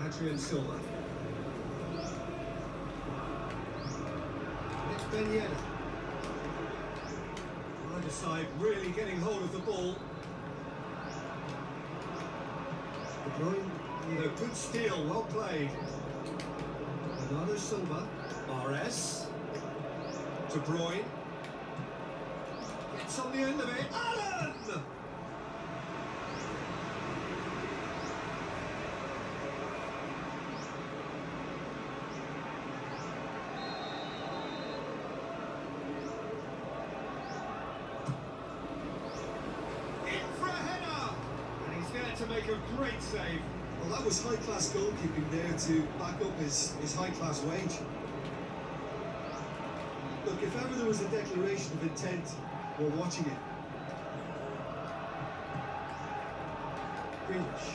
Adrian Silva. It's Ben Yedder. Either side really getting hold of the ball. De Bruyne, a good steal, well played. Bernardo Silva. Mahrez. De Bruyne. Gets on the end of it. Allen! To make a great save. Well, that was high-class goalkeeping there to back up his high-class wage. Look, if ever there was a declaration of intent, we're watching it. Grealish.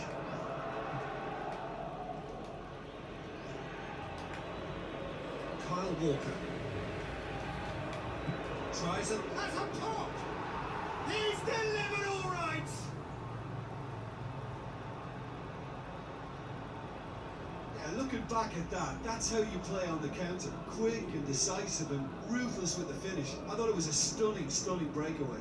Kyle Walker. Tries it. That's a pop! He's delivered all right! Looking back at that, that's how you play on the counter. Quick and decisive and ruthless with the finish. I thought it was a stunning, stunning breakaway.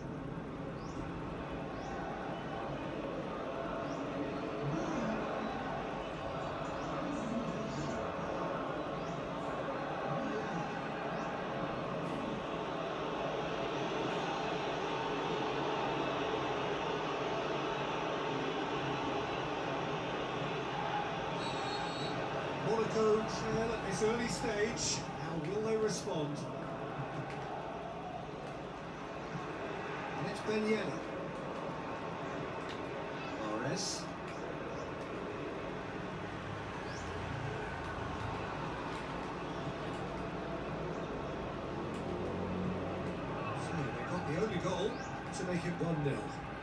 Monaco trail at this early stage. How will they respond? And it's Ben Yedder. Mahrez. So they got the only goal to make it 1-0.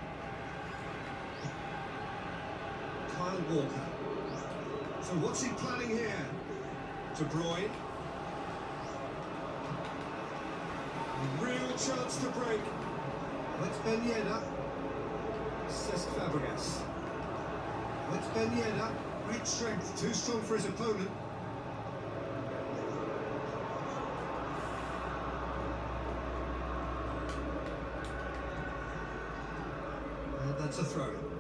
Kyle Walker. So what's he planning here? De Bruyne. A real chance to break. It's Ben Yedder. Cesc Fabregas. It's Ben Yedder. Great strength, too strong for his opponent. And that's a throw.